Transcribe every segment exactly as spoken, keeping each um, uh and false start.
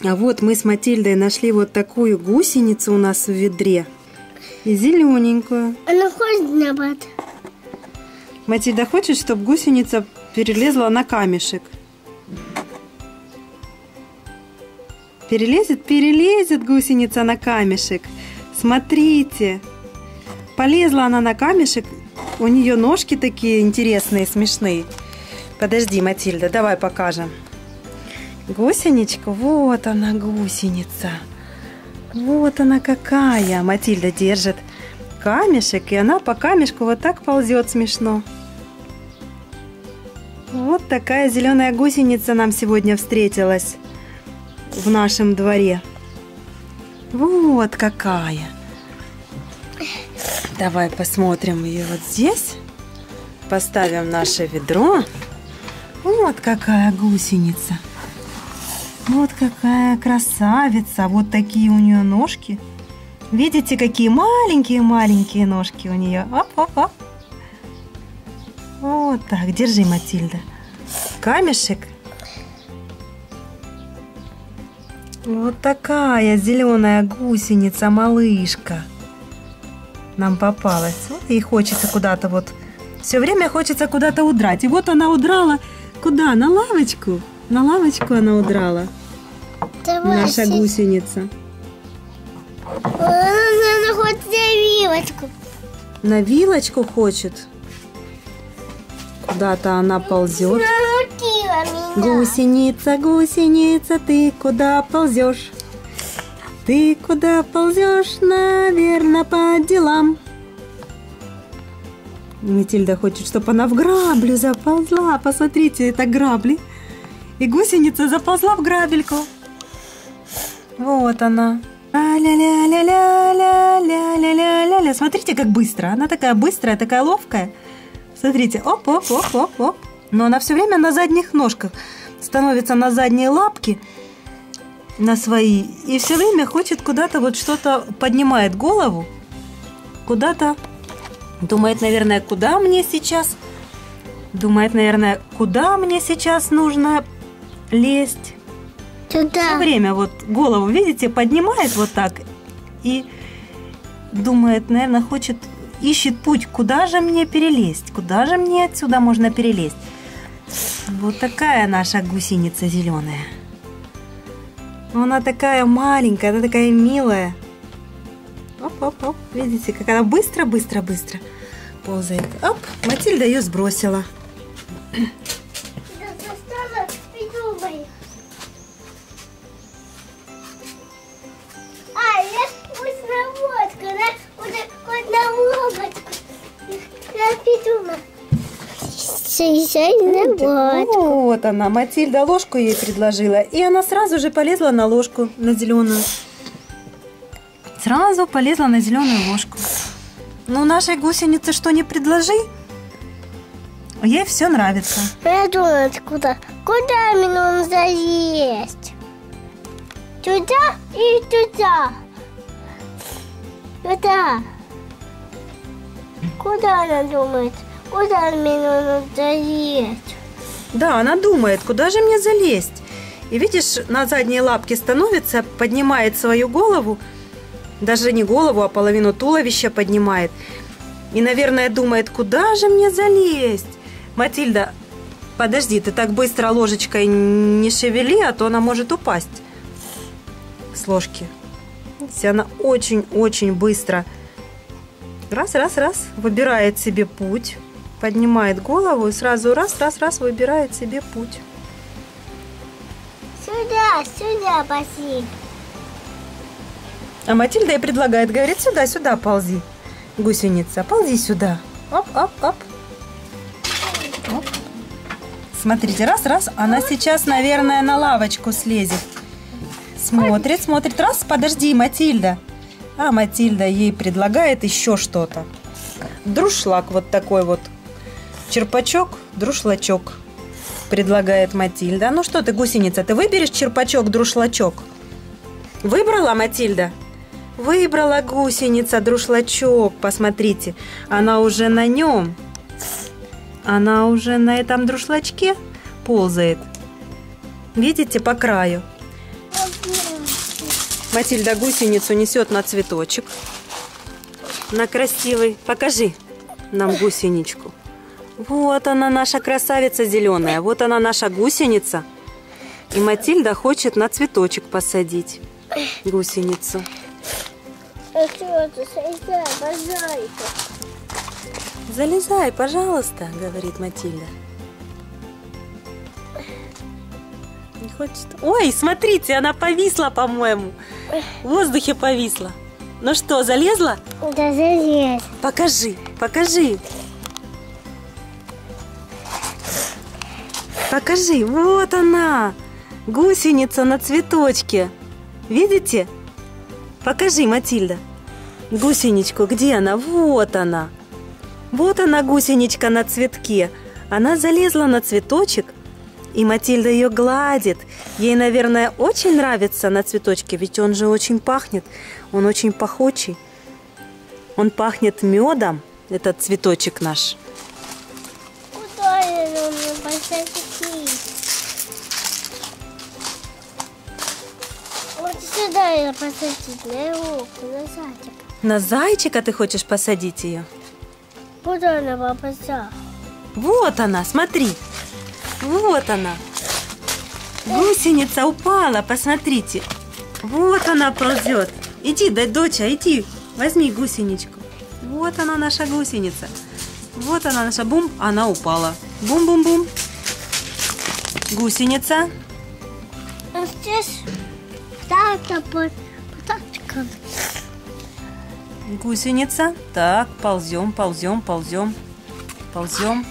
А вот мы с Матильдой нашли вот такую гусеницу у нас в ведре. И зелененькую. Она хочет на бат. Матильда хочет, чтобы гусеница перелезла на камешек. Перелезет, перелезет гусеница на камешек. Смотрите. Полезла она на камешек. У нее ножки такие интересные, смешные. Подожди, Матильда, давай покажем. Гусеничка, вот она, гусеница. Вот она какая. Матильда держит камешек, и она по камешку вот так ползет смешно. Вот такая зеленая гусеница нам сегодня встретилась в нашем дворе. Вот какая. Давай посмотрим ее вот здесь. Поставим наше ведро. Вот какая гусеница. Вот какая красавица. Вот такие у нее ножки. Видите, какие маленькие-маленькие ножки у нее. Оп-оп-оп. Вот так. Держи, Матильда. Камешек. Вот такая зеленая гусеница, малышка. Нам попалась. И хочется куда-то вот. Все время хочется куда-то удрать. И вот она удрала. Куда? На лавочку. На лавочку она удрала. Давай, наша сядь. Гусеница. Она, она хочет на вилочку. На вилочку хочет. Куда-то она ползет. Научила меня. Гусеница, гусеница, ты куда ползешь? Ты куда ползешь, наверное, по делам. Матильда хочет, чтобы она в граблю заползла. Посмотрите, это грабли. И гусеница заползла в грабельку. Вот она. Ля-ля-ля-ля-ля-ля-ля-ля-ля. Смотрите, как быстро. Она такая быстрая, такая ловкая. Смотрите, оп-оп-оп-оп-оп. Но она все время на задних ножках. Становится на задние лапки. На свои. И все время хочет куда-то вот что-то, поднимает голову. Куда-то. Думает, наверное, куда мне сейчас? Думает, наверное, куда мне сейчас нужно лезть? Туда. Все время вот голову, видите, поднимает вот так. И думает, наверное, хочет, ищет путь, куда же мне перелезть? Куда же мне отсюда можно перелезть? Вот такая наша гусеница зеленая. Она такая маленькая, она такая милая. Оп-оп-оп. Видите, как она быстро-быстро-быстро ползает. Оп, Матильда ее сбросила. А, я пусть на водку, да? Вот на лодочку. Я придумала. Сей на водку. Вот она, Матильда ложку ей предложила. И она сразу же полезла на ложку, на зеленую. Сразу полезла на зеленую ложку. Ну, нашей гусенице что не предложи, ей все нравится. Я думаю, куда? Куда мне нужно залезть? Туда и туда. Туда. Куда она думает? Куда мне нужно залезть? Да, она думает, куда же мне залезть. И видишь, на задние лапки становится, поднимает свою голову. Даже не голову, а половину туловища поднимает. И, наверное, думает, куда же мне залезть? Матильда, подожди, ты так быстро ложечкой не шевели, а то она может упасть с ложки. Видите, она очень-очень быстро раз-раз-раз выбирает себе путь, поднимает голову и сразу раз-раз-раз выбирает себе путь. Сюда, сюда пошли. А Матильда ей предлагает, говорит, сюда-сюда ползи, гусеница, ползи сюда. Оп-оп-оп. Оп. Смотрите, раз-раз, она сейчас, наверное, на лавочку слезет. Смотрит, смотрит, раз, подожди, Матильда. А Матильда ей предлагает еще что-то. Друшлаг вот такой вот. Черпачок, друшлачок. Предлагает Матильда. Ну что ты, гусеница, ты выберешь черпачок, друшлачок? Выбрала, Матильда? Выбрала гусеница друшлачок. Посмотрите, она уже на нем. Она уже на этом друшлачке ползает. Видите, по краю. Матильда гусеницу несет на цветочек. На красивый. Покажи нам гусеничку. Вот она, наша красавица зеленая. Вот она, наша гусеница. И Матильда хочет на цветочек посадить гусеницу. Залезай, пожалуйста, говорит Матильда. Не хочет. Ой, смотрите, она повисла, по-моему. В воздухе повисла. Ну что, залезла? Да, залез. Покажи, покажи. Покажи, вот она, гусеница на цветочке. Видите? Покажи, Матильда. Гусеничку, где она? Вот она. Вот она, гусеничка на цветке. Она залезла на цветочек, и Матильда ее гладит. Ей, наверное, очень нравится на цветочке, ведь он же очень пахнет. Он очень пахучий. Он пахнет медом, этот цветочек наш. Куда я нужно посадить? Вот сюда я посадить, на его, на зайчика. На зайчика ты хочешь посадить ее? Куда она попадет? Вот она, смотри. Вот она. Гусеница упала, посмотрите. Вот она ползет. Иди, дай, доча, иди. Возьми гусеничку. Вот она, наша гусеница. Вот она, наша бум. Она упала. Бум-бум-бум. Гусеница. А здесь так-то под птачком. Гусеница. Так, ползем, ползем, ползем. Ползем.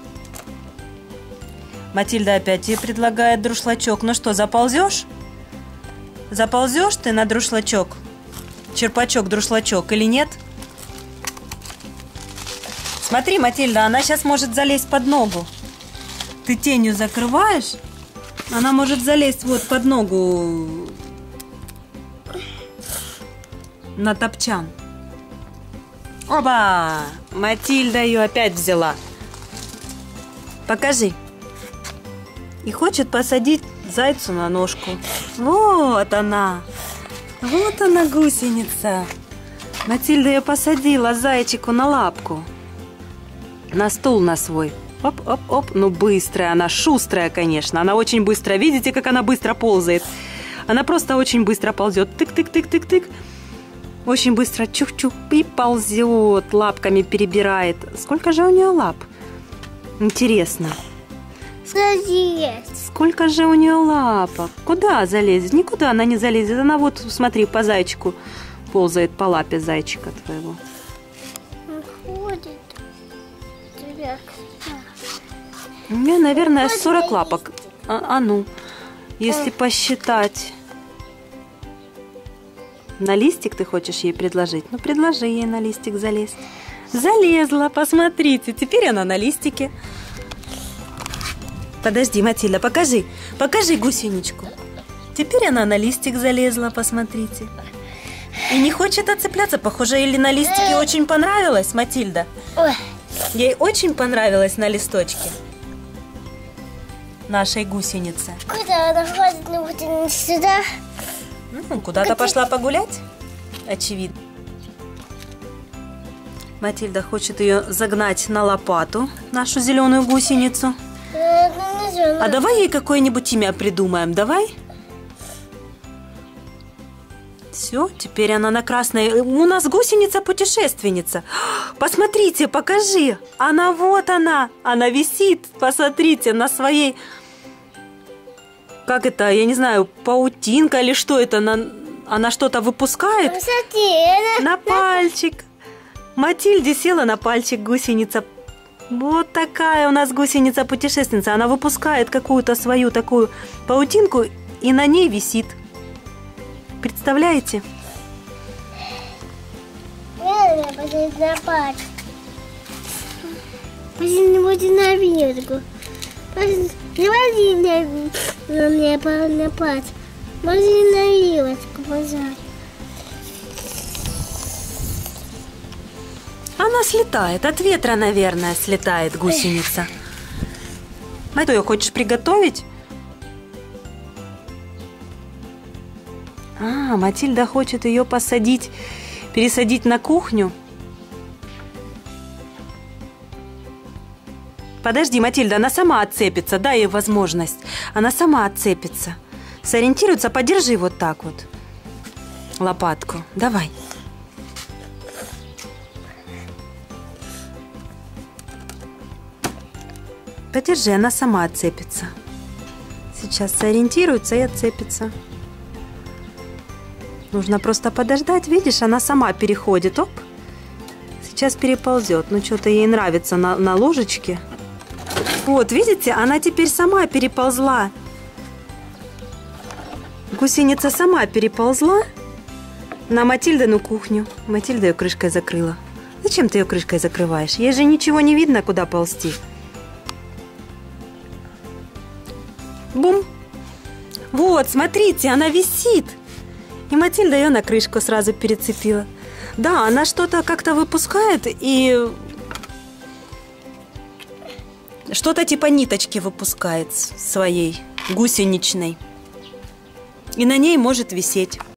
Матильда опять тебе предлагает друшлачок. Ну что, заползешь? Заползешь ты на друшлачок? Черпачок-друшлачок или нет? Смотри, Матильда, она сейчас может залезть под ногу. Ты тенью закрываешь, она может залезть вот под ногу на топчан. Оба! Матильда ее опять взяла. Покажи. И хочет посадить зайцу на ножку. Вот она. Вот она, гусеница. Матильда ее посадила зайчику на лапку. На стул на свой. Оп-оп-оп. Ну, быстрая она, шустрая, конечно. Она очень быстро. Видите, как она быстро ползает? Она просто очень быстро ползет. Тык-тык-тык-тык-тык. Очень быстро чух-чух и ползет. Лапками перебирает. Сколько же у нее лап? Интересно. Залезть. Сколько же у нее лапок? Куда залезет? Никуда она не залезет. Она вот, смотри, по зайчику ползает, по лапе зайчика твоего. Ходит. У меня, наверное, сорок лапок. А, а ну, если посчитать. На листик ты хочешь ей предложить? Ну, предложи ей на листик залезть. Залезла, посмотрите. Теперь она на листике. Подожди, Матильда, покажи. Покажи гусеничку. Теперь она на листик залезла, посмотрите. И не хочет отцепляться. Похоже, или на листике очень понравилось, Матильда. Ей очень понравилось на листочке. Нашей гусенице. Куда она ходит? Ну, вот сюда. Ну, куда-то пошла погулять, очевидно. Матильда хочет ее загнать на лопату, нашу зеленую гусеницу. А давай ей какое-нибудь имя придумаем, давай? Все, теперь она на красной. У нас гусеница-путешественница. Посмотрите, покажи. Она вот она. Она висит, посмотрите, на своей... Как это, я не знаю, паутинка или что это? Она, она что-то выпускает? Посмотри, она... На пальчик. Матильде села на пальчик гусеница. Вот такая у нас гусеница-путешественница. Она выпускает какую-то свою такую паутинку и на ней висит. Представляете? Надо посмотреть на пальчик. Посмотри на ветку. Посмотри на меня на пальчик. Посмотри на вилочку, пожалуйста. Она слетает, от ветра, наверное, слетает гусеница. А ты ее хочешь приготовить? А, Матильда хочет ее посадить, пересадить на кухню. Подожди, Матильда, она сама отцепится, дай ей возможность. Она сама отцепится. Сориентируется, подержи вот так вот. Лопатку, давай. Подержи, она сама отцепится. Сейчас сориентируется и отцепится. Нужно просто подождать, видишь, она сама переходит. Оп, сейчас переползет. Ну, что-то ей нравится на, на ложечке. Вот, видите, она теперь сама переползла. Гусеница сама переползла на Матильдину кухню. Матильда ее крышкой закрыла. Зачем ты ее крышкой закрываешь? Ей же ничего не видно, куда ползти. Бум! Вот, смотрите, она висит. И Матильда ее на крышку сразу перецепила. Да, она что-то как-то выпускает и... Что-то типа ниточки выпускает своей гусеничной. И на ней может висеть.